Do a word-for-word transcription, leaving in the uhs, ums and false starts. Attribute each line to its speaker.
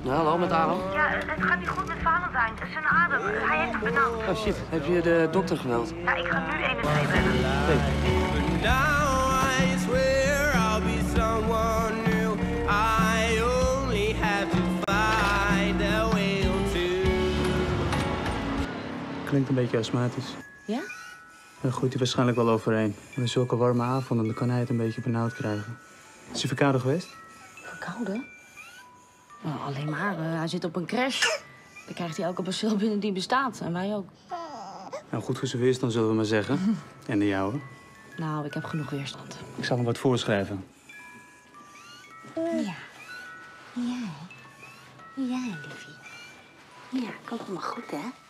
Speaker 1: Ja, hallo, met Aaron.
Speaker 2: Ja, het gaat niet goed met Valentijn. Zijn adem, hij heeft het benauwd.
Speaker 1: Oh shit, heb je de dokter gebeld?
Speaker 2: Ja, ik ga nu één en twee bellen.
Speaker 1: Hey.
Speaker 3: Klinkt een beetje astmatisch.
Speaker 2: Ja?
Speaker 3: Daar groeit hij waarschijnlijk wel overheen. Met zulke warme avonden dan kan hij het een beetje benauwd krijgen. Is hij verkouden geweest?
Speaker 2: Verkouden? Nou, alleen maar. Uh, hij zit op een crash. Dan krijgt hij elke bacil binnen die bestaat. En wij ook.
Speaker 3: Nou, goed voor zijn weerstand, zullen we maar zeggen. En de jouwe.
Speaker 2: Nou, ik heb genoeg weerstand.
Speaker 3: Ik zal hem wat voorschrijven.
Speaker 2: Ja. Ja. Ja, liefie. Ja, komt allemaal goed, hè?